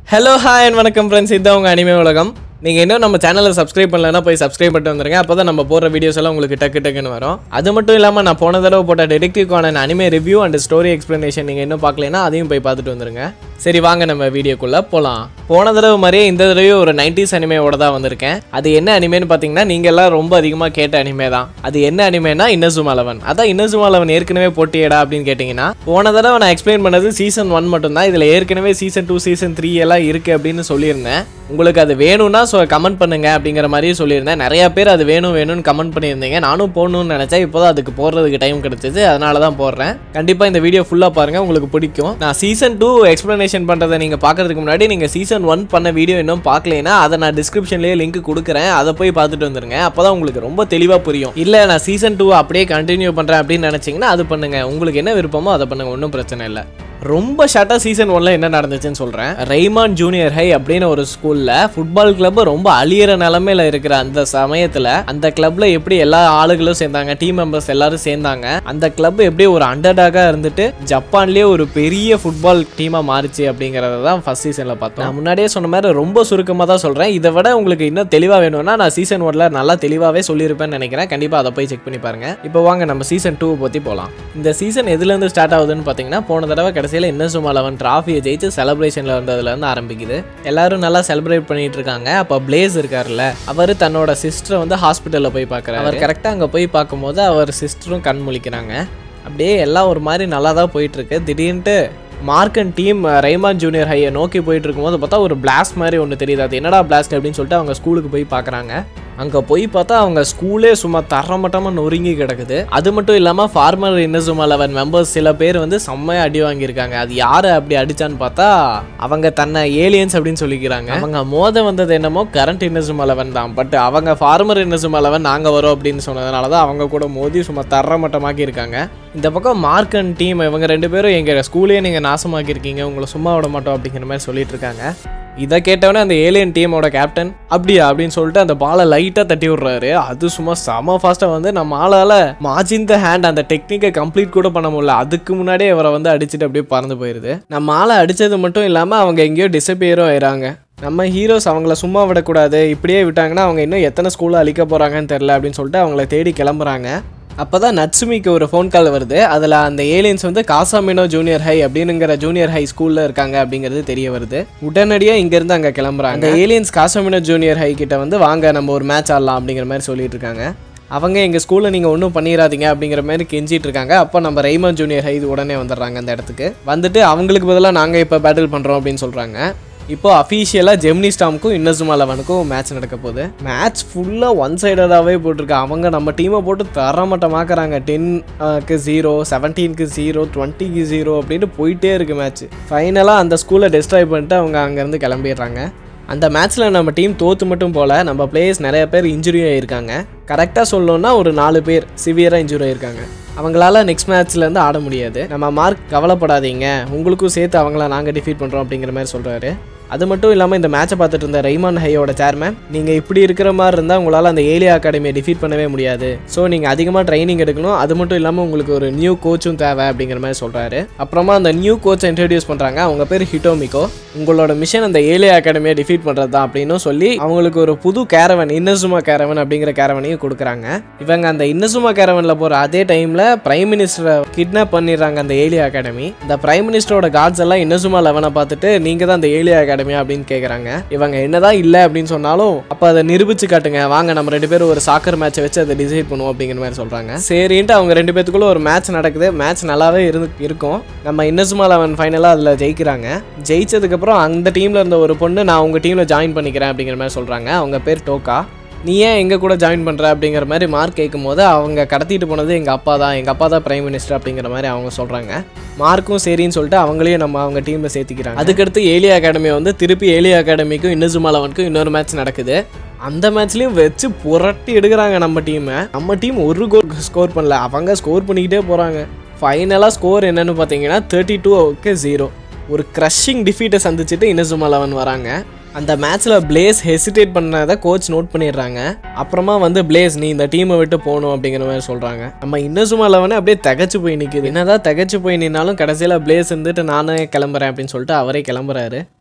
Hello, hi and welcome friends. This is Anime Uzhagam. நீங்க இன்னும் நம்ம சேனலை சப்ஸ்கிரைப் பண்ணலனா போய் சப்ஸ்கிரைப் பண்ணிட்டு வந்துருங்க. அப்பதான் நம்ம போற வீடியோஸ் எல்லாம் உங்களுக்கு டக்குன்னு வரும். அது மட்டும் இல்லாம நான் போன தடவை போட்ட detective corner anime review and story explanation நீங்க இன்னும் பார்க்கலனா அதையும் போய் பார்த்துட்டு வந்துருங்க. சரி வாங்க நம்ம வீடியோக்குள்ள போலாம். போன தடவை மாதிரியே இந்த தடவை ஒரு 90s அனிமேவோட தான் வந்திருக்கேன். அது என்ன அனிமேன்னு பாத்தீங்கன்னா நீங்க எல்லாம் ரொம்ப அதிகமா கேட்ட அனிமே தான். அது என்ன அனிமேனா Inazumaeleven. அதான் Inazumaeleven ஏற்கனவே போட்டியடா அப்படின்னு கேட்டீங்கன்னா போன தடவை நான் எக்ஸ்பிளைன் பண்ணது சீசன் 1 மட்டும் தான். இதுல ஏற்கனவே சீசன் 2 சீசன் 3 எல்லாம் இருக்கு அப்படின்னு சொல்லியிருந்தேன். உங்களுக்கு அது வேணும்னா கமெண்ட் பண்ணுங்க அப்படிங்கிற மாதிரி சொல்லியிருந்தேன். நிறைய பேர் அது வேணும்னு கமெண்ட் பண்ணியிருந்தீங்க. நானும் போடணும்னு நினைச்சேன். இப்போதான் அதுக்கு போடுறதுக்கு டைம் கிடைச்சது. அதனால தான் போடுறேன். கண்டிப்பா இந்த வீடியோ ஃபுல்லா பாருங்க, உங்களுக்கு பிடிக்கும். நான் சீசன் 2 எக்ஸ்பிளனேஷன் பண்றதை நீங்க பாக்குறதுக்கு முன்னாடி நீங்க சீசன் 1 பண்ண வீடியோ இன்னும் பார்க்கலைன்னா அதை நான் டிஸ்கிரிப்ஷன்லயே லிங்க் கொடுக்குறேன். அதை போய் பார்த்துட்டு வந்துருங்க. அப்பதான் உங்களுக்கு ரொம்ப தெளிவா புரியும். இல்ல நான் சீசன் 2 அப்படியே கண்டினியூ பண்றேன் அப்படின்னு நினைச்சீங்கன்னா அது பண்ணுங்க. உங்களுக்கு என்ன விருப்பமோ அதை பண்ணுங்க, ஒன்றும் பிரச்சனை இல்லை. ரொம்ப ஷார்ட்டா சீசன் 1ல என்ன நடந்துச்சுன்னு சொல்றேன். ரெய்மான் ஜூனியர் ஹை அப்படின்னு ஒரு ஸ்கூல்ல ஃபுட்பால் கிளப் ரொம்ப அழியிற நிலைமையில இருக்கிற அந்த சமயத்துல அந்த கிளப்ல எப்படி எல்லா ஆளுகளும் சேர்ந்தாங்க, டீம் மெம்பர்ஸ் எல்லாரும் சேர்ந்தாங்க. அந்த கிளப் எப்படி ஒரு அண்டர்டாகா இருந்துட்டு ஜப்பான்லயே ஒரு பெரிய ஃபுட்பால் டீமா மாறிச்சு அப்படிங்கறத தான் ஃபர்ஸ்ட் சீசன்ல பார்த்தோம். நான் முன்னாடியே சொன்ன மாதிரி ரொம்ப சுருக்கமா தான் சொல்றேன். இதை விட உங்களுக்கு இன்னும் தெளிவா வேணும்னா நான் சீசன் 1ல நல்லா தெளிவாவே சொல்லியிருப்பேன்னு நினைக்கிறேன். கண்டிப்பா அதை போய் செக் பண்ணி பாருங்க. இப்போ வாங்க நம்ம சீசன் 2 பத்தி போலாம். இந்த சீசன் எதுல இருந்து ஸ்டார்ட் ஆகுதுன்னு பாத்தீங்கன்னா போன தடவை Inazumaeleven டிராஃபியை ஜெயிச்சு செலிப்ரேஷன்ல வந்ததுல இருந்து ஆரம்பிக்குது. எல்லாரும் நல்லா செலிப்ரேட் பண்ணிட்டு இருக்காங்க. அப்ப பிளேஸ் இருக்காருல்ல, அவர் தன்னோட சிஸ்டரை வந்து ஹாஸ்பிட்டல்ல போய் பார்க்கறாரு. அவர் கரெக்டா அங்க போய் பார்க்கும்போது அவர் சிஸ்டரும் கண் முழிக்கிறாங்க. அப்படியே எல்லாம் ஒரு மாதிரி நல்லா தான் போயிட்டு இருக்கு. திடீர்னு Mark and team Raimon junior ஹையை நோக்கி போயிட்டு இருக்கும்போது பார்த்தா ஒரு பிளாஸ்ட் மாதிரி ஒன்று தெரியுது. அது என்னடா பிளாஸ்ட் அப்படின்னு சொல்லிட்டு அவங்க ஸ்கூலுக்கு போய் பார்க்குறாங்க. அங்கே போய் பார்த்தா அவங்க ஸ்கூலே சும்மா தரமட்டமாக நொறுங்கி கிடக்குது. அது மட்டும் இல்லாமல் ஃபார்மர் Inazumaeleven மெம்பர்ஸ் சில பேர் வந்து செம்மையாக அடி வாங்கியிருக்காங்க. அது யாரை அப்படி அடிச்சான்னு பார்த்தா அவங்க தன்னை ஏலியன்ஸ் அப்படின்னு சொல்லிக்கிறாங்க. அவங்க மோத வந்தது என்னமோ கரண்ட் Inazumaeleven தான். பட் அவங்க ஃபார்மர் Inazumaeleven நாங்கள் வரோம் அப்படின்னு சொன்னதுனால தான் அவங்க கூட மோதி சும்மா தரமட்டமாக்கி இருக்காங்க. இந்த பக்கம் மார்க் அண்ட் டீம் இவங்க 2 பேரும் எங்கள் ஸ்கூலே நீங்கள் நாசமாக்கியிருக்கீங்க, உங்களை சும்மா விட மாட்டோம் அப்படிங்கிற மாதிரி சொல்லிட்டு இருக்காங்க. இதை கேட்டவனே அந்த ஏலியன் டீமோட கேப்டன் அப்படியா அப்படின்னு சொல்லிட்டு அந்த பாலை லைட்டாக தட்டி விடுறாரு. அது சும்மா செம ஃபாஸ்ட்டாக வந்து நம்ம ஆளால் மார்ஜின் த ஹேண்ட் அந்த டெக்னிக்கை கம்ப்ளீட் கூட பண்ண முடியல. அதுக்கு முன்னாடியே இவரை வந்து அடிச்சுட்டு அப்படியே பறந்து போயிடுது. நம்ம ஆளை அடித்தது மட்டும் இல்லாமல் அவங்க எங்கேயோ டிஸப்பியரும் ஆயிடுறாங்க. நம்ம ஹீரோஸ் அவங்கள சும்மா விடக்கூடாது, இப்படியே விட்டாங்கன்னா அவங்க இன்னும் எத்தனை ஸ்கூலில் அழிக்க போகிறாங்கன்னு தெரில அப்படின்னு சொல்லிட்டு அவங்கள தேடி கிளம்புறாங்க. அப்போ தான் நட்சுமிக்கு ஒரு ஃபோன் கால் வருது. அதில் அந்த ஏலியன்ஸ் வந்து காசாமினோ ஜூனியர் ஹை அப்படிங்கிற ஜூனியர் ஹை ஸ்கூலில் இருக்காங்க அப்படிங்கிறது தெரிய வருது. உடனடியாக இங்கேருந்து அங்கே கிளம்புறாங்க. அந்த ஏலியன்ஸ் காசாமினோ ஜூனியர் ஹை கிட்ட வந்து வாங்க நம்ம ஒரு மேட்ச் ஆடலாம் அப்படிங்கிற மாதிரி சொல்லிட்டு இருக்காங்க. அவங்க எங்கள் ஸ்கூலில் நீங்கள் ஒன்றும் பண்ணிடாதீங்க அப்படிங்கிற மாதிரி கெஞ்சிட்டு இருக்காங்க. அப்போ நம்ம ரெய்மான் ஜூனியர் ஹை உடனே வந்துடுறாங்க. அந்த இடத்துக்கு வந்துட்டு அவங்களுக்கு பதிலாக நாங்கள் இப்போ பேட்டில் பண்ணுறோம் அப்படின்னு சொல்கிறாங்க. இப்போ அஃபீஷியலாக ஜெமினி ஸ்டாம்க்கும் Inazumaelevenக்கும் மேட்ச் நடக்க போகுது. மேட்ச் ஃபுல்லாக ஒன் சைடடாகவே போட்டிருக்கு. அவங்க நம்ம டீமை போட்டு தரமட்டமாக்குறாங்க. 10க்கு 0, 17க்கு 0, 20க்கு 0 அப்படின்ட்டு போயிட்டே இருக்கு மேட்ச். ஃபைனலாக அந்த ஸ்கூலை டெஸ்ட்ராய் பண்ணிட்டு அவங்க அங்கேருந்து கிளம்பிடுறாங்க. அந்த மேட்ச்சில் நம்ம டீம் தோற்று மட்டும் போல் நம்ம பிளேயர்ஸ் நிறைய பேர் இன்ஜுரி ஆகியிருக்காங்க. கரெக்டாக சொல்லணும்னா ஒரு 4 பேர் சிவியராக இன்ஜுரி ஆகியிருக்காங்க. அவங்களால நெக்ஸ்ட் மேட்ச்லேருந்து ஆட முடியாது. நம்ம மார்க் கவலைப்படாதீங்க, உங்களுக்கும் சேர்த்து அவங்கள நாங்கள் டிஃபீட் பண்ணுறோம் அப்படிங்கிற மாதிரி சொல்கிறாரு. அது மட்டும் இல்லாமல் இந்த மேட்சை பார்த்துட்டு இருந்த ரெய்மான் ஹையோட சேர்மேன், நீங்கள் இப்படி இருக்கிற மாதிரி இருந்தால் உங்களால் அந்த ஏலியா அகாடமியை டிஃபீட் பண்ணவே முடியாது. ஸோ நீங்கள் அதிகமாக ட்ரைனிங் எடுக்கணும். அது மட்டும் இல்லாமல் உங்களுக்கு ஒரு நியூ கோச்சும் தேவை அப்படிங்கிற மாதிரி சொல்கிறாரு. அப்புறமா அந்த நியூ கோச்சை இன்ட்ரடியூஸ் பண்ணுறாங்க. அவங்க பேர் ஹிட்டோமிகோ. உங்களோட மிஷன் அந்த ஏலியா அகாடமியை டிஃபீட் பண்ணுறது தான் அப்படின்னு சொல்லி அவங்களுக்கு ஒரு புது கேரவன் Inazuma கேரவன் அப்படிங்கிற கேரவனையும் கொடுக்குறாங்க. இவங்க அந்த Inazuma கேரவனில் போகிற அதே டைமில் பிரைம் மினிஸ்டரை கிட்னாப் பண்ணிடுறாங்க அந்த ஏலியா அகாடமி. இந்த பிரைம் மினிஸ்டரோட கார்ட்ஸ் எல்லாம் Inazumaeleven பார்த்துட்டு நீங்கள் தான் அந்த ஏலியா அகாடமி அப்படின்னு கேக்குறாங்க. இவங்க என்னதான் இல்ல அப்படின்னு சொன்னாலும் அப்ப அதை நிரூபிச்சு காட்டுங்க, வாங்க நம்ம 2 பேரும் ஒரு சாக்கர் மேட்சை வச்சு அதை டிசைட் பண்ணுவோம் அப்படிங்கிற மாதிரி சொல்றாங்க. சரின்ட்டு அவங்க 2 பேத்துக்குள்ள ஒரு மேட்ச் நடக்குது. மேட்ச் நல்லாவே இருக்கும். நம்ம Inazumaeleven ஃபைனலா அதுல ஜெயிக்கிறாங்க. ஜெயிச்சதுக்கு அப்புறம் அந்த டீம்ல இருந்த ஒரு பொண்ணு நான் உங்க டீம்ல ஜாயின் பண்ணிக்கிறேன் அப்படிங்கிற மாதிரி சொல்றாங்க. அவங்க பேர் டோக்கா. நீ ஏன் எங்கள் கூட ஜாயின் பண்ணுற அப்படிங்கிற மாதிரி மார்க் கேட்கும் போது அவங்க கடத்திட்டு போனது எங்கள் அப்பா தான் பிரைம் மினிஸ்டர் அப்படிங்கிற மாதிரி அவங்க சொல்கிறாங்க. மார்க்கும் சரின்னு சொல்லிட்டு அவங்களையும் நம்ம அவங்க டீமில் சேர்த்திக்கிறாங்க. அதுக்கடுத்து ஏலியா அகாடமி வந்து திருப்பி ஏலியா அகாடமிக்கும் Inazumaelevenக்கும் இன்னொரு மேட்ச் நடக்குது. அந்த மேட்ச்லேயும் வச்சு புரட்டி எடுக்கிறாங்க நம்ம டீமை. நம்ம டீம் ஒரு கோல் ஸ்கோர் பண்ணல, அவங்க ஸ்கோர் பண்ணிக்கிட்டே போகிறாங்க. ஃபைனலாக ஸ்கோர் என்னன்னு பார்த்தீங்கன்னா 32க்கு 0 ஒரு க்ரஷிங் டிஃபீட்டை சந்திச்சுட்டு Inazumaeleven வராங்க. அந்த மேட்ச்சில் பிளேஸ் ஹெசிடேட் பண்ணதை கோச் நோட் பண்ணிடுறாங்க. அப்புறமா வந்து பிளேஸ் நீ இந்த டீமை விட்டு போகணும் அப்படிங்கிற மாதிரி சொல்கிறாங்க. நம்ம Inazumaeleven அப்படியே தகச்சு போய் நிற்குது. என்னதான் தகச்சு போய் நின்னாலும் கடைசியில் பிளேஸ் இருந்துட்டு நானே கிளம்புறேன் அப்படின்னு சொல்லிட்டு அவரே கிளம்புறாரு.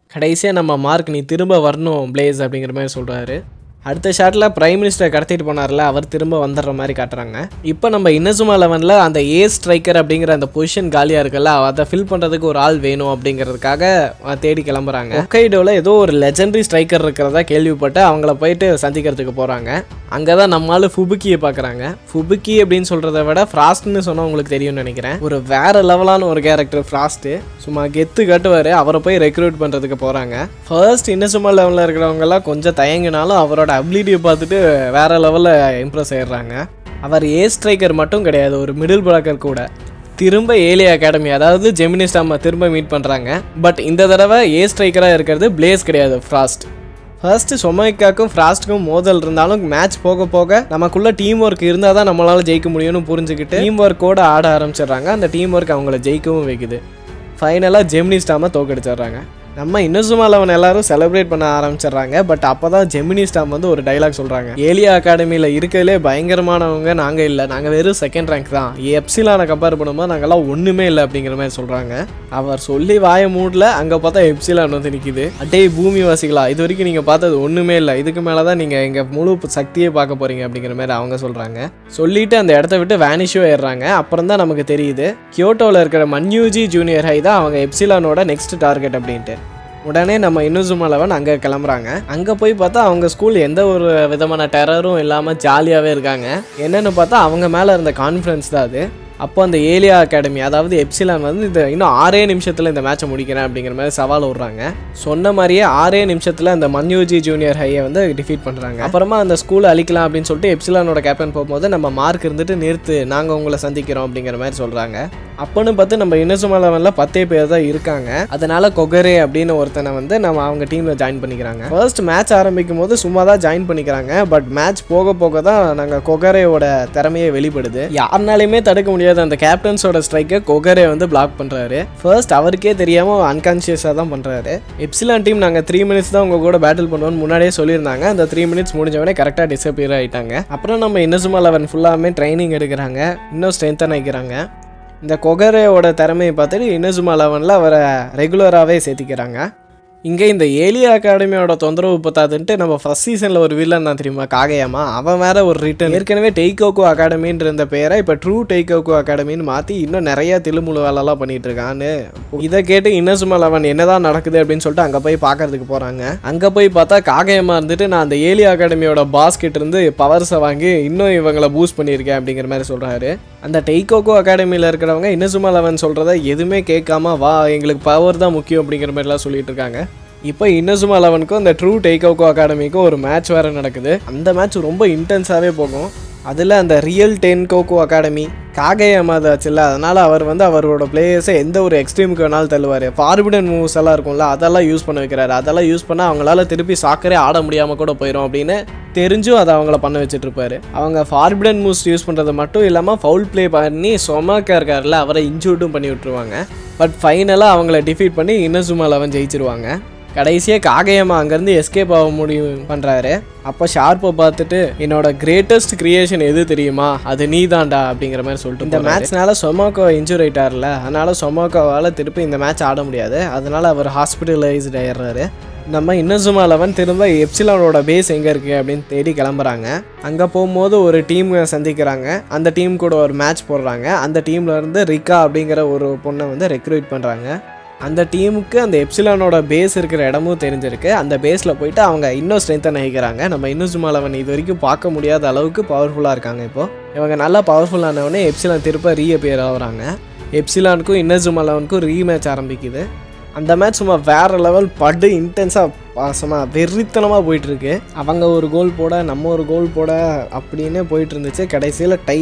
கடைசியாக நம்ம மார்க் நீ திரும்ப வரணும் பிளேஸ் அப்படிங்கிற மாதிரி சொல்கிறாரு. அடுத்த ஷாட்டில் பிரைம் மினிஸ்டர் கடத்திட்டு போனார்ல, அவர் திரும்ப வந்துடுற மாதிரி காட்டுறாங்க. இப்போ நம்ம Inazumaelevenல அந்த ஏ ஸ்ட்ரைக்கர் அப்படிங்கிற அந்த பொசிஷன் காலியாக இருக்குல்ல, அதை ஃபில் பண்ணுறதுக்கு ஒரு ஆள் வேணும் அப்படிங்கிறதுக்காக தேடி கிளம்புறாங்க. ஹொக்கைடோவில் ஏதோ ஒரு லெஜெண்டரி ஸ்ட்ரைக்கர் இருக்கிறதா கேள்விப்பட்டு அவங்கள போயிட்டு சந்திக்கிறதுக்கு போகிறாங்க. அங்கே தான் நம்மளால ஃபுபுக்கியை பார்க்குறாங்க. ஃபுபுக்கி அப்படின்னு சொல்கிறத விட ஃப்ராஸ்ட்னு சொன்னால் உங்களுக்கு தெரியும்னு நினைக்கிறேன். ஒரு வேறு லெவலான ஒரு கேரக்டர் ஃப்ராஸ்ட்டு. சும்மா கெத்து கட்டுவார். அவரை போய் ரெக்ரூட் பண்ணுறதுக்கு போகிறாங்க. ஃபர்ஸ்ட் Inazumaelevenல இருக்கிறவங்கெல்லாம் கொஞ்சம் தயங்கினாலும் அவரோட அபிலிட்டியை பார்த்துட்டு வேற லெவலில் இம்ப்ரெஸ் ஆயிடுறாங்க. அவர் ஏ ஸ்ட்ரைக்கர் மட்டும் கிடையாது, ஒரு மிடில் பிளாக்கர் கூட. திரும்ப ஏலி அகாடமி அதாவது ஜெமினி ஸ்டாம் திரும்ப மீட் பண்ணுறாங்க. பட் இந்த தடவை ஏ ஸ்ட்ரைக்கராக இருக்கிறது பிளேஸ் கிடையாது, ஃப்ராஸ்ட். ஃபர்ஸ்ட்டு சொமைக்காக்கும் ஃப்ராஸ்ட்டுக்கும் மோதல் இருந்தாலும் மேட்ச் போக போக நமக்குள்ள டீம் ஒர்க் இருந்தால் தான் நம்மளால் ஜெயிக்க முடியும்னு புரிஞ்சுக்கிட்டு டீம் ஒர்க்கோடு ஆட ஆரம்பிச்சிடுறாங்க. அந்த டீம் ஒர்க் அவங்கள ஜெயிக்கவும் வைக்குது. ஃபைனலாக ஜெமினி ஸ்டாமை தோக்கடிச்சிடுறாங்க. நம்ம Inazumaeleven எல்லாரும் செலிப்ரேட் பண்ண ஆரம்பிச்சிடுறாங்க. பட் அப்போ தான் ஜெமினி ஸ்டாம் வந்து ஒரு டைலாக் சொல்கிறாங்க. ஏலியா அகாடமியில் இருக்கிறதுலே பயங்கரமானவங்க நாங்கள் இல்லை, நாங்கள் வெறும் செகண்ட் ரேங்க் தான், எப்சிலானை கம்பேர் பண்ணும்போது நாங்கள்லாம் ஒன்றுமே இல்லை அப்படிங்கிற மாதிரி சொல்கிறாங்க. அவர் சொல்லி வாய மூடல, அங்கே பார்த்தா எப்சிலான் வந்து நிற்கிது. அட்டே பூமிவாசிகளா, இது வரைக்கும் நீங்கள் பார்த்தது ஒன்றுமே இல்லை, இதுக்கு மேலே தான் நீங்கள் எங்கள் முழு சக்தியை பார்க்க போகிறீங்க அப்படிங்கிற மாதிரி அவங்க சொல்கிறாங்க. சொல்லிட்டு அந்த இடத்த விட்டு வேனிஷோ ஏறுறாங்க. அப்புறம் தான் நமக்கு தெரியுது கியோட்டோவில் இருக்கிற மன்யூஜி ஜூனியர் ஹை தான் அவங்க எப்சிலானோட நெக்ஸ்ட் டார்கெட் அப்படின்ட்டு. உடனே நம்ம Inazumaeleven அங்கே கிளம்புறாங்க. அங்கே போய் பார்த்தா அவங்க ஸ்கூல் எந்த ஒரு விதமான டெரரும் இல்லாமல் ஜாலியாகவே இருக்காங்க. என்னென்னு பார்த்தா அவங்க மேலே இருந்த கான்ஃபிடன்ஸ் தான் அது. அப்போ அந்த ஏலியா அகாடமி அதாவது எப்சிலான் வந்து இந்த இன்னும் 6 நிமிஷத்தில் இந்த மேட்சை முடிக்கிறேன் அப்படிங்கிற மாதிரி சவால் விடுறாங்க. சொன்ன மாதிரியே 6 நிமிஷத்தில் அந்த மன்யூஜி ஜூனியர் ஹையை வந்து டிஃபீட் பண்ணுறாங்க. அப்புறமா அந்த ஸ்கூலை அழிக்கலாம் அப்படின்னு சொல்லிட்டு எப்சிலானோட கேப்டன் போகும்போது நம்ம மார்க் இருந்துட்டு நிறுத்து, நாங்கள் உங்களை சந்திக்கிறோம் அப்படிங்கிற மாதிரி சொல்கிறாங்க. அப்போன்னு பார்த்து நம்ம Inazumaelevenல 10 பேர் தான் இருக்காங்க. அதனால கொகரே அப்படின்னு ஒருத்தனை வந்து நம்ம அவங்க டீமில் ஜாயின் பண்ணிக்கிறாங்க. ஃபர்ஸ்ட் மேட்ச் ஆரம்பிக்கும் போது சும்மா தான் ஜாயின் பண்ணிக்கிறாங்க. பட் மேட்ச் போக போக தான் நாங்கள் கொகரேயோட திறமையை வெளிப்படுது. யாருனாலையுமே தடுக்க முடியாது. அந்த கேப்டன்ஸோட ஸ்ட்ரைக்கை கொகரே வந்து பிளாக் பண்ணுறாரு. ஃபர்ஸ்ட் அவருக்கே தெரியாமல் அன்கான்ஷியஸாக தான் பண்ணுறாரு. எப்சிலான் டீம் நாங்கள் 3 மினிட்ஸ் தான் உங்கள் கூட பேட்டில் பண்ணுவோம்னு முன்னாடியே சொல்லியிருந்தாங்க. அந்த 3 மினிட்ஸ் முடிஞ்சவனே கரெக்டாக டிஸப்பியர் ஆகிட்டாங்க. அப்புறம் நம்ம Inazumaeleven ஃபுல்லாமே ட்ரைனிங் எடுக்கிறாங்க, இன்னும் ஸ்ட்ரென்த்தன் ஆகிக்கிறாங்க. இந்த கொகரேயோட திறமையை பார்த்துட்டு Inazumaelevenல அவரை ரெகுலராகவே சேர்த்திக்கிறாங்க. இங்கே இந்த ஏலியா அகாடமியோட தொந்தரவு பத்தாதுன்ட்டு நம்ம ஃபர்ஸ்ட் சீசனில் ஒரு வில்லன் தான் தெரியுமா, காகையாமா, அவன் வேற ஒரு ரிட்டர்ன். ஏற்கனவே டெய்கோகோ அகாடமின்ற இருந்த பேரை இப்போ ட்ரூ டெய்கோகோ அகாடமின்னு மாற்றி இன்னும் நிறைய தில்லுமுழு வேலைலாம் பண்ணிட்டு இருக்கான்னு இதை கேட்டு Inazumaeleven என்னதான் நடக்குது அப்படின்னு சொல்லிட்டு அங்கே போய் பார்க்கறதுக்கு போகிறாங்க. அங்கே போய் பார்த்தா காகையமா இருந்துட்டு நான் அந்த ஏலியா அகாடமியோட பாஸ் கிட்ட இருந்து பவர்ஸை வாங்கி இன்னும் இவங்களை பூஸ்ட் பண்ணியிருக்கேன் அப்படிங்கிற மாதிரி சொல்கிறாரு. அந்த டெய்கோகோ அகாடமியில் இருக்கிறவங்க Inazumaeleven சொல்கிறத எதுவுமே கேட்காம வா எங்களுக்கு பவர் தான் முக்கியம் அப்படிங்கிற மாதிரிலாம் சொல்லிட்டு இருக்காங்க. இப்போ Inazumaelevenக்கும் அந்த ட்ரூ டெய்கோகோ அகாடமிக்கும் ஒரு மேட்ச் வேறு நடக்குது. அந்த மேட்ச் ரொம்ப இன்டென்ஸாகவே போகும். அதில் அந்த ரியல் டென்கோகோ அகாடமி காகையாமா ஆச்சுல்ல, அதனால் அவர் வந்து அவரோட பிளேயர்ஸை எந்த ஒரு எக்ஸ்ட்ரீமுக்கு வேணாலும் தள்ளுவார். ஃபார்பிடன் மூவ்ஸ் எல்லாம் இருக்கும்ல, அதெல்லாம் யூஸ் பண்ண வைக்கிறாரு. அதெல்லாம் யூஸ் பண்ணால் அவங்களால திருப்பி சாக்கரே ஆட முடியாமல் கூட போயிடும் அப்படின்னு தெரிஞ்சும் அதை அவங்கள பண்ண வச்சுட்டு இருப்பாரு. அவங்க ஃபார்பிடன் மூவ்ஸ் யூஸ் பண்ணுறது மட்டும் இல்லாமல் ஃபவுல் ப்ளே பண்ணி சொமாக்கா இருக்காருல்ல அவரை இன்ஜூர்டும் பண்ணி விட்டுருவாங்க. பட் ஃபைனலாக அவங்கள டிஃபீட் பண்ணி Inazumaeleven ஜெயிச்சிருவாங்க. கடைசியாக காகையம்மா அங்கேருந்து எஸ்கேப் ஆக முடியும் பண்ணுறாரு. அப்போ ஷார்ப்பை பார்த்துட்டு என்னோட கிரேட்டஸ்ட் கிரியேஷன் எது தெரியுமா, அது நீ தான்டா அப்படிங்கிற மாதிரி சொல்லிட்டு இந்த மேட்ச்னால சொமாக்கோ இன்ஜூர் ஆகிட்டார்ல, அதனால சொமாக்கோவால் திருப்பி இந்த மேட்ச் ஆட முடியாது. அதனால அவர் ஹாஸ்பிட்டலைஸ்ட் ஆயிடுறாரு. நம்ம Inazumaeleven திரும்ப எப்சிலானோட பேஸ் எங்கே இருக்குது அப்படின்னு தேடி கிளம்புறாங்க. அங்கே போகும்போது ஒரு டீம் சந்திக்கிறாங்க. அந்த டீம் கூட ஒரு மேட்ச் போடுறாங்க. அந்த டீம்லேருந்து ரிக்கா அப்படிங்கிற ஒரு பொண்ணை வந்து ரெக்ரூட் பண்ணுறாங்க. அந்த டீமுக்கு அந்த எப்சிலானோட பேஸ் இருக்கிற இடமும் தெரிஞ்சிருக்கு. அந்த பேஸில் போயிட்டு அவங்க இன்னும் ஸ்ட்ரென்த்தன் ஆகிக்கிறாங்க. நம்ம Inazumaeleven இது வரைக்கும் பார்க்க முடியாத அளவுக்கு பவர்ஃபுல்லாக இருக்காங்க. இப்போது இவங்க நல்லா பவர்ஃபுல்லானவொடனே எப்சிலான் திருப்ப ரீஅப்பியர் ஆகுறாங்க. எப்சிலானுக்கும் Inazumaelevenக்கும் ரீமேட்ச் ஆரம்பிக்குது. அந்த மேட்ச் சும்மா வேறு லெவல் படு இன்டென்ஸாக சும்மா வெறித்தனமாக போயிட்டுருக்கு. அவங்க ஒரு கோல் போட நம்ம ஒரு கோல் போட அப்படின்னு போயிட்டு இருந்துச்சு. கடைசியில் டை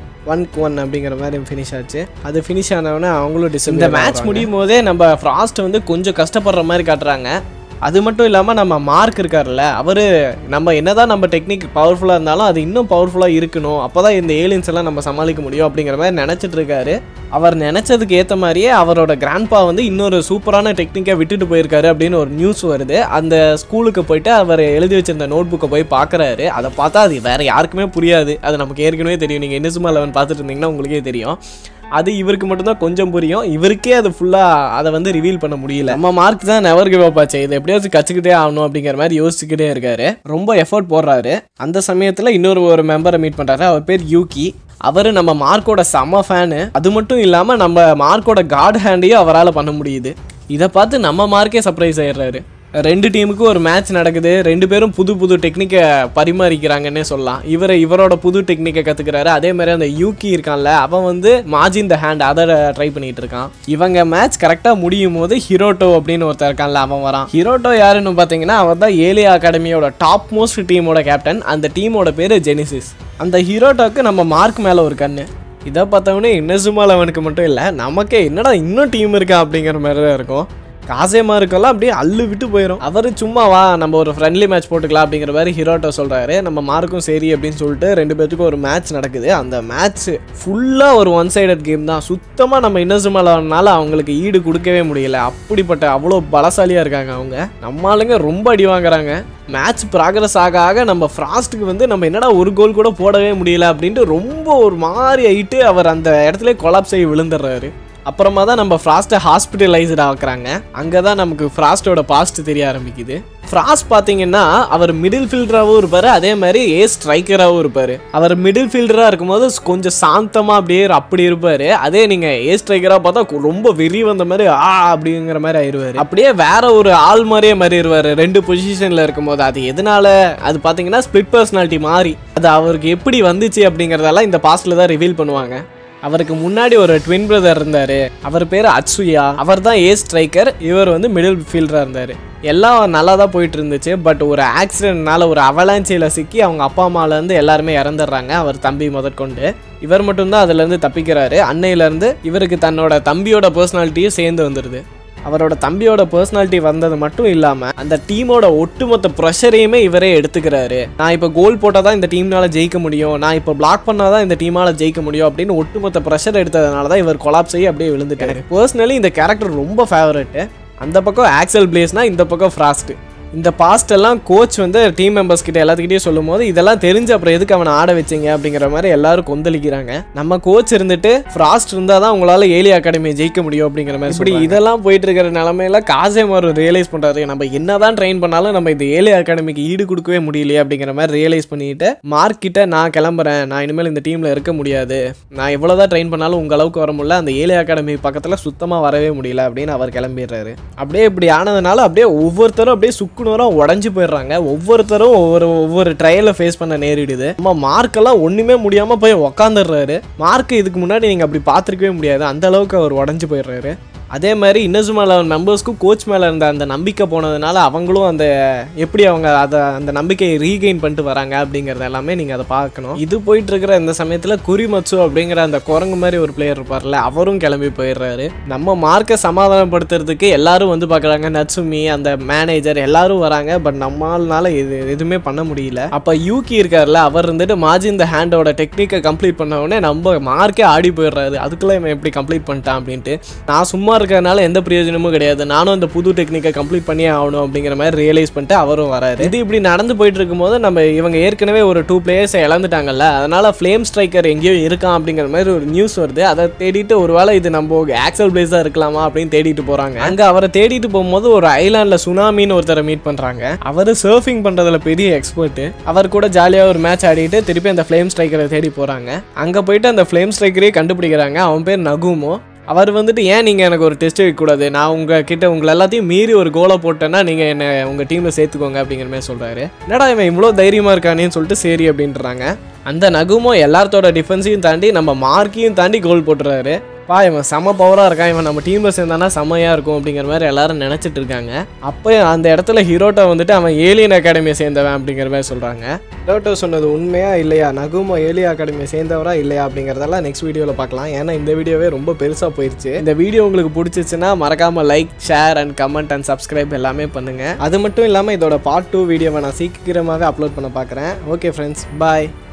1-1 அப்படிங்கிற மாதிரி ஃபினிஷ் ஆச்சு. அது ஃபினிஷ் ஆனவொடனே அவங்களும் இந்த மேட்ச் முடியும் போதே நம்ம ஃப்ராஸ்ட் வந்து கொஞ்சம் கஷ்டப்படுற மாதிரி காட்டுறாங்க. அது மட்டும் இல்லாமல் நம்ம மார்க் இருக்கார்ல, அவர் நம்ம என்னதான் நம்ம டெக்னிக் பவர்ஃபுல்லாக இருந்தாலும் அது இன்னும் பவர்ஃபுல்லாக இருக்கணும், அப்போ தான் இந்த ஏலியன்ஸ் எல்லாம் நம்ம சமாளிக்க முடியும் அப்படிங்கிற மாதிரி நினச்சிட்டு இருக்காரு. அவர் நினச்சதுக்கு ஏற்ற மாதிரியே அவரோட கிராண்ட்பா வந்து இன்னொரு சூப்பரான டெக்னிக்கை விட்டுட்டு போயிருக்காரு அப்படின்னு ஒரு நியூஸ் வருது. அந்த ஸ்கூலுக்கு போயிட்டு அவர் எழுதி வச்சிருந்த நோட் புக்கை போய் பார்க்குறாரு. அதை பார்த்தா அது வேறு யாருக்குமே புரியாது. அது நமக்கு ஏற்கனவே தெரியும். நீங்கள் Inazumaeleven பார்த்துட்டு இருந்தீங்கன்னா உங்களுக்கே தெரியும். அது இவருக்கு மட்டும்தான் கொஞ்சம் புரியும். இவருக்கே அது ஃபுல்லாக அதை வந்து ரிவீல் பண்ண முடியல. நம்ம மார்க் தான் நெவர் கிவ் அப் ஆச்சு, இதை எப்படியாவது கற்றுக்கிட்டே ஆகணும் அப்படிங்கிற மாதிரி யோசிச்சுக்கிட்டே இருக்காரு. ரொம்ப எஃபர்ட் போடுறாரு. அந்த சமயத்தில் ஒரு மெம்பரை மீட் பண்ணுறாரு. அவர் பேர் யூகி. அவர் நம்ம மார்க்கோட செம ஃபேனு. அது மட்டும் இல்லாமல் நம்ம மார்க்கோட காட் ஹேண்டையும் அவரால் பண்ண முடியுது. இதை பார்த்து நம்ம மார்க்கே சர்ப்ரைஸ் ஆயிடுறாரு. 2 டீமுக்கும் ஒரு மேட்ச் நடக்குது. 2 பேரும் புது டெக்னிக்கை பரிமாறிக்கிறாங்கன்னே சொல்லலாம். இவரோட புது டெக்னிக்கை கற்றுக்கிறாரு. அதே மாதிரி அந்த யூகி இருக்கான்ல, அவன் வந்து மாஜின் த ஹேண்ட் அதை ட்ரை பண்ணிட்டு இருக்கான். இவங்க மேட்ச் கரெக்டாக முடியும் போது ஹிரோட்டோ அப்படின்னு ஒருத்தர் இருக்கான்ல, அவன் வரான். ஹிரோட்டோ யாருன்னு பார்த்தீங்கன்னா அவன் தான் ஏலியா அகாடமியோட டாப் மோஸ்ட் டீமோட கேப்டன். அந்த டீமோட பேர் ஜெனிசிஸ். அந்த ஹிரோட்டோக்கு நம்ம மார்க் மேலே ஒரு கண்ணு. இதை பார்த்தவொடனே Inazumaelevenக்கு மட்டும் இல்லை, நமக்கே என்னடா இன்னும் டீம் இருக்கா அப்படிங்கிற மாதிரி தான் இருக்கும். காசேமா இருக்கலாம் அப்படியே அள்ளு விட்டு போயிடும். அவர் சும்மா வா நம்ம ஒரு ஃப்ரெண்ட்லி மேட்ச் போட்டுக்கலாம் அப்படிங்கிற மாதிரி ஹிரோட்டோ சொல்கிறாரு. நம்ம மார்க்கும் சரி அப்படின்னு சொல்லிட்டு 2 பேத்துக்கும் ஒரு மேட்ச் நடக்குது. அந்த மேட்ச் ஃபுல்லாக ஒரு ஒன் சைடட் கேம் தான். சுத்தமாக நம்ம Inazumaelevenனால அவங்களுக்கு ஈடு கொடுக்கவே முடியல. அப்படிப்பட்ட அவ்வளோ பலசாலியாக இருக்காங்க அவங்க. நம்ம ஆளுங்க ரொம்ப அடி வாங்குறாங்க. மேட்ச் ப்ராக்ரஸ் ஆக நம்ம ஃப்ராஸ்ட்டுக்கு வந்து நம்ம என்னடா ஒரு கோல் கூட போடவே முடியல அப்படின்ட்டு ரொம்ப ஒரு மாதிரி ஆகிட்டு அவர் அந்த இடத்துல கொலாப்ஸ் ஆகி விழுந்துடுறாரு. அப்புறமா தான் நம்ம ஃப்ராஸ்ட்டை ஹாஸ்பிட்டலைஸ்ட் ஆக்குறாங்க. அங்கே தான் நமக்கு ஃப்ராஸ்ட்டோட பாஸ்ட் தெரிய ஆரம்பிக்குது. ஃப்ராஸ்ட் பார்த்தீங்கன்னா அவர் மிடில் ஃபீல்டராகவும் இருப்பார், அதே மாதிரி ஸ்ட்ரைக்கராகவும் இருப்பார். அவர் மிடில் ஃபீல்டராக இருக்கும்போது கொஞ்சம் சாந்தமாக அப்படியே அப்படி இருப்பார். அதே நீங்கள் ஸ்ட்ரைக்கராக பார்த்தா ரொம்ப வெறி வந்த மாதிரி அப்படிங்கிற மாதிரி ஆயிடுவார். அப்படியே வேற ஒரு ஆள் மாதிரியே மாறிடுவார் 2 பொசிஷனில் இருக்கும்போது. அது எதனால அது பார்த்தீங்கன்னா ஸ்பிளிட் பர்சனாலிட்டி மாதிரி. அது அவருக்கு எப்படி வந்துச்சு அப்படிங்கிறதெல்லாம் இந்த பாஸ்டில் தான் ரிவீல் பண்ணுவாங்க. அவருக்கு முன்னாடி ஒரு ட்வின் பிரதர் இருந்தார். அவர் பேர் அட்சுயா. அவர் தான் ஸ்ட்ரைக்கர். இவர் வந்து மிடில் ஃபீல்டராக இருந்தார். எல்லாம் நல்லா தான் போயிட்டு இருந்துச்சு. பட் ஒரு ஆக்சிடென்ட்னால ஒரு அவலாஞ்சியில் சிக்கி அவங்க அப்பா அம்மாலேருந்து எல்லாருமே இறந்துடுறாங்க. அவர் தம்பி முதற்கொண்டு. இவர் மட்டும்தான் அதுலேருந்து தப்பிக்கிறாரு. அன்னையிலேருந்து இவருக்கு தன்னோட தம்பியோட பர்சனாலிட்டியும் சேர்ந்து வந்துடுது. அவரோட தம்பியோட பர்சனாலிட்டி வந்தது மட்டும் இல்லாமல் அந்த டீமோட ஒட்டுமொத்த ப்ரெஷரையுமே இவரே எடுத்துக்கிறாரு. நான் இப்போ கோல் போட்டால் தான் இந்த டீம்னால ஜெயிக்க முடியும், நான் இப்போ பிளாக் பண்ணால் தான் இந்த டீமால் ஜெயிக்க முடியும் அப்படின்னு ஒட்டுமொத்த ப்ரெஷர் எடுத்ததுனால தான் இவர் கொலாப்ஸ் ஆகி அப்படியே விழுந்துட்டாரு. பர்சனலி இந்த கேரக்டர் ரொம்ப ஃபேவரட்டு. அந்த பக்கம் ஆக்சல் பிளேஸ்னா, இந்த பக்கம் ஃப்ராஸ்ட். இந்த பாஸ்ட் எல்லாம் கோச் வந்து டீம் மெம்பர்ஸ் கிட்ட எல்லாத்துக்கிட்டே சொல்லும் போது இதெல்லாம் தெரிஞ்சு அப்புறம் எதுக்கு அவனை ஆட வச்சிங்க அப்படிங்கிற மாதிரி எல்லாரும் கொந்தளிக்கிறாங்க. நம்ம கோச் இருந்துட்டு ஃப்ராஸ்ட் இருந்தால் தான் உங்களால் ஏலியா அகாடமியை ஜெயிக்க முடியும் அப்படிங்கிற மாதிரி. இப்படி இதெல்லாம் போயிட்டு இருக்கிற நிலமையில காசேமாரு ரியலைஸ் பண்ணுறாரு, நம்ம என்னதான் ட்ரெயின் பண்ணாலும் நம்ம இந்த ஏலியா அகாடமிக்கு ஈடு கொடுக்கவே முடியலையே அப்படிங்கிற மாதிரி ரியலைஸ் பண்ணிட்டு மார்க் கிட்ட நான் கிளம்புறேன், நான் இனிமேல் இந்த டீமில் இருக்க முடியாது, நான் எவ்வளோதான் ட்ரெயின் பண்ணாலும் உங்கள் அளவுக்கு வர முடியல, அந்த ஏலியா அகாடமி பக்கத்தில் சுத்தமாக வரவே முடியல அப்படின்னு அவர் கிளம்பிடுறாரு. அப்படியே இப்படி ஆனதுனால அப்படியே ஒவ்வொருத்தரும் அப்படியே உடஞ்சு போயிடுறாங்க. ஒவ்வொருத்தரும் ஒவ்வொரு ட்ரையலை ஃபேஸ் பண்ண நேரிடுது. நம்ம மார்க்கெல்லாம் ஒண்ணுமே முடியாம போய் உக்காந்துடுறாரு. மார்க் இதுக்கு முன்னாடி நீங்க அப்படி பார்த்துருக்கவே முடியாது, அந்த அளவுக்கு அவர் உடஞ்சு போயிடுறாரு. அதே மாதிரி Inazumaeleven மெம்பர்ஸ்க்கும் கோச் மேலே இருந்த அந்த நம்பிக்கை போனதுனால அவங்களும் அந்த எப்படி அவங்க அந்த நம்பிக்கையை ரீகெயின் பண்ணிட்டு வராங்க அப்படிங்கிறது எல்லாமே நீங்கள் அதை பார்க்கணும். இது போயிட்டு இருக்கிற இந்த சமயத்தில் குறிமச்சு அப்படிங்கிற அந்த குரங்கு மாதிரி ஒரு பிளேயர் இருப்பார்ல, அவரும் கிளம்பி போயிடுறாரு. நம்ம மார்க்கை சமாதானப்படுத்துறதுக்கு எல்லாரும் வந்து பார்க்குறாங்க. நட்சுமி அந்த மேனேஜர் எல்லாரும் வராங்க. பட் நம்மளால எதுவுமே பண்ண முடியல. அப்போ யூகி இருக்கார்ல, அவர் இருந்துட்டு மாஜின் த ஹேண்டோட டெக்னிக்கை கம்ப்ளீட் பண்ண உடனே நம்ம மார்க்கே ஆடி போயிடுறாரு. அதுக்குள்ள இவன் எப்படி கம்ப்ளீட் பண்ணிட்டான் அப்படின்ட்டு. நான் சும்மா இருக்கிறதுனால எந்த பிரயோஜனமும் கிடையாது, நானும் அந்த புது டெக்னிக்கை கம்ப்ளீட் பண்ணியே ஆகணும் அப்படிங்கிற மாதிரி ரியலைஸ் பண்ணிட்டு அவரும் வராரு. இது இப்படி நடந்து போயிட்டு இருக்கும்போது நம்ம இவங்க ஏற்கனவே ஒரு 2 பிளேயர்ஸை இழந்துட்டாங்கல்ல, அதனால ஃப்ளேம் ஸ்ட்ரைக்கர் எங்கேயோ இருக்கான் அப்படிங்கிற மாதிரி ஒரு நியூஸ் வருது. அதை தேடிட்டு ஒருவேளை இது நம்ம ஆக்சல் பிளேஸ் தான் இருக்கலாமா அப்படின்னு தேடிட்டு போறாங்க. அங்க அவரை தேடிட்டு போகும்போது ஒரு ஐலாண்ட்ல சுனாமின்னு ஒருத்தரை மீட் பண்றாங்க. அவரு சர்ஃபிங் பண்றதுல பெரிய எக்ஸ்பர்ட். அவர் கூட ஜாலியா ஒரு மேட்ச் ஆடிட்டு திருப்பி அந்த ஃப்ளேம் ஸ்ட்ரைக்கரை தேடி போறாங்க. அங்க போயிட்டு அந்த ஃப்ளேம் ஸ்ட்ரைக்கரே கண்டுபிடிக்கிறாங்க. அவன் பேர் நகுமோ. அவர் வந்துட்டு ஏன் நீங்கள் எனக்கு ஒரு டெஸ்ட் வைக்கக்கூடாது, நான் உங்ககிட்ட உங்களை எல்லாத்தையும் மீறி ஒரு கோலை போட்டேன்னா நீங்கள் என்னை உங்கள் டீமில் சேர்த்துக்கோங்க அப்படிங்கிற மாதிரி சொல்கிறாரு. என்னடா இவன் இவ்வளோ தைரியமாக இருக்கானேன்னு சொல்லிட்டு சரி அப்படின்றாங்க. அந்த நகுமோ எல்லாத்தோட டிஃபென்ஸையும் தாண்டி நம்ம மார்க்கையும் தாண்டி கோல் போட்டுறாரு. இவன் செம பவராக இருக்கான், இவன் நம்ம டீமில் சேர்ந்தானா செம்மையாக இருக்கும் அப்படிங்கிற மாதிரி எல்லாரும் நினச்சிட்டு இருக்காங்க. அப்போ அந்த இடத்துல ஹிரோட்டோ வந்துட்டு அவன் ஏலியன் அகாடமியை சேர்ந்தவன் அப்படிங்கிற மாதிரி சொல்கிறாங்க. ஹிரோட்டோ சொன்னது உண்மையா இல்லையா, நகுமோ ஏலியன் அகாடமியை சேர்ந்தவரா இல்லையா அப்படிங்கிறதெல்லாம் நெக்ஸ்ட் வீடியோவில் பார்க்கலாம். ஏன்னா இந்த வீடியோவே ரொம்ப பெருசாக போயிடுச்சு. இந்த வீடியோ உங்களுக்கு பிடிச்சிச்சுன்னா மறக்காமல் like, share and comment and subscribe எல்லாமே பண்ணுங்கள். அது மட்டும் இல்லாமல் இதோட பார்ட் 2 வீடியோவை நான் சீக்கிரமாகவே அப்லோட் பண்ண பார்க்குறேன். ஓகே ஃப்ரெண்ட்ஸ், பாய்.